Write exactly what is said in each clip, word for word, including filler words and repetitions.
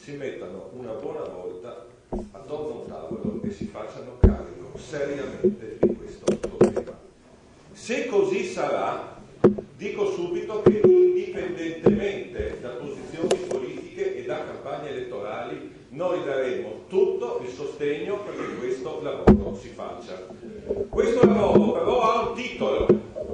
si mettano una buona volta attorno a un tavolo e si facciano carico seriamente di questo problema. Se così sarà, dico subito che indipendentemente da posizioni politiche e da campagne elettorali, noi daremo tutto il sostegno perché questo lavoro si faccia. Questo lavoro però ha un titolo.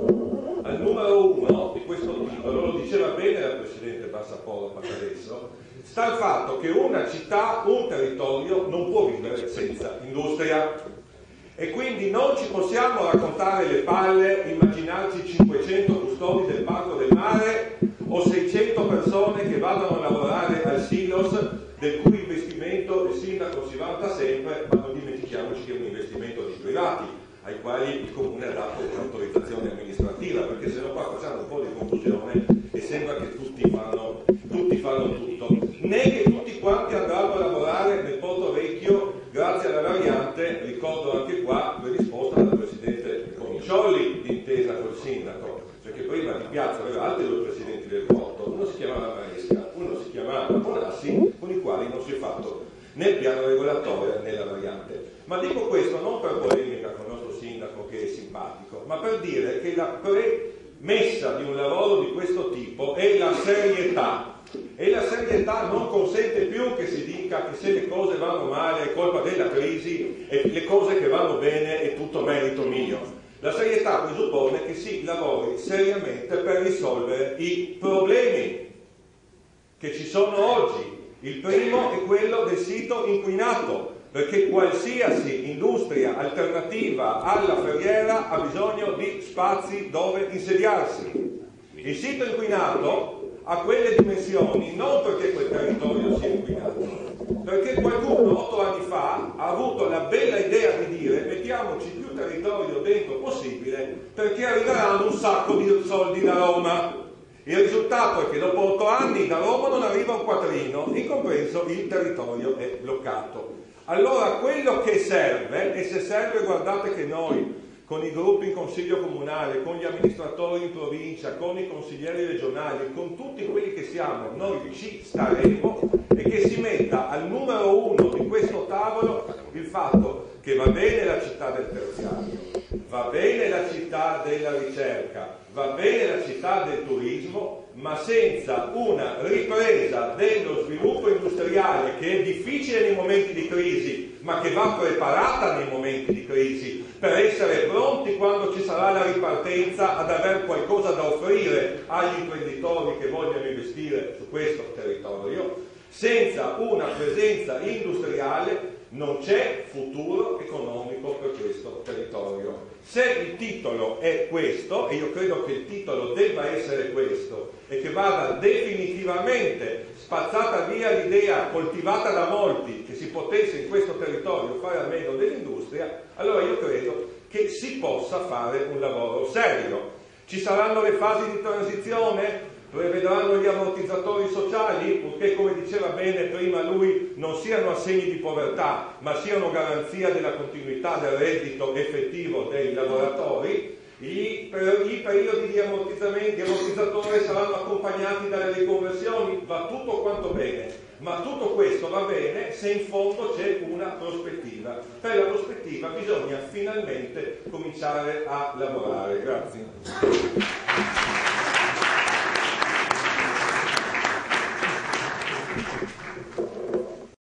Al numero uno di questo titolo, lo diceva bene la Presidente Bassaporo adesso, sta il fatto che una città, un territorio non può vivere senza industria. E quindi non ci possiamo raccontare le palle, immaginarci cinquecento custodi del Parco del Mare o seicento persone che vadano a lavorare al Silos, del cui investimento il sindaco si vanta sempre, ma non dimentichiamoci che è un investimento di privati, ai quali il Comune ha dato un'autorizzazione amministrativa, perché se no qua facciamo un po' di confusione e sembra che tutti fanno, tutti fanno tutto. Né che tutti quanti andranno a lavorare nel Porto Vecchio grazie alla variante, ricordo anche qua, predisposta dal Presidente Cominciolli d'intesa col Sindaco, perché prima di Piazza aveva altri due Presidenti del Porto, uno si chiamava Maresca, uno si chiamava Bonassi, con i quali non si è fatto né il piano regolatore né la variante. Ma dico questo non per polemica con il nostro Sindaco che è simpatico, ma per dire che la premessa di un lavoro di questo tipo è la serietà. E la serietà non consente più che si dica che se le cose vanno male è colpa della crisi e le cose che vanno bene è tutto merito mio. La serietà presuppone che si lavori seriamente per risolvere i problemi che ci sono oggi. Il primo è quello del sito inquinato, perché qualsiasi industria alternativa alla ferriera ha bisogno di spazi dove insediarsi. Il sito inquinato ha quelle dimensioni non perché quel territorio sia inquinato, perché qualcuno otto anni fa ha avuto la bella idea di dire mettiamoci più territorio dentro possibile perché arriveranno un sacco di soldi da Roma. Il risultato è che dopo otto anni da Roma non arriva un quattrino, in compreso il territorio è bloccato. Allora quello che serve, e se serve guardate che noi con i gruppi in consiglio comunale, con gli amministratori in provincia, con i consiglieri regionali, con tutti quelli che siamo, noi ci staremo, e che si metta al numero uno di questo tavolo il fatto che va bene la città del terziario, va bene la città della ricerca, va bene la città del turismo, ma senza una ripresa dello sviluppo industriale che è difficile nei momenti di crisi, ma che va preparata nei momenti di crisi per essere pronti quando ci sarà la ripartenza ad aver qualcosa da offrire agli imprenditori che vogliono investire su questo territorio. Senza una presenza industriale non c'è futuro economico per questo territorio. Se il titolo è questo, e io credo che il titolo debba essere questo, e che vada definitivamente spazzata via l'idea coltivata da molti che si potesse in questo territorio fare a meno dell'industria, allora io credo che si possa fare un lavoro serio. Ci saranno le fasi di transizione? Prevedranno gli ammortizzatori sociali, purché, come diceva bene prima lui, non siano assegni di povertà, ma siano garanzia della continuità del reddito effettivo dei lavoratori. I, per, i periodi di ammortizzamento, di ammortizzatore saranno accompagnati dalle riconversioni, va tutto quanto bene, ma tutto questo va bene se in fondo c'è una prospettiva. Per la prospettiva bisogna finalmente cominciare a lavorare. Grazie.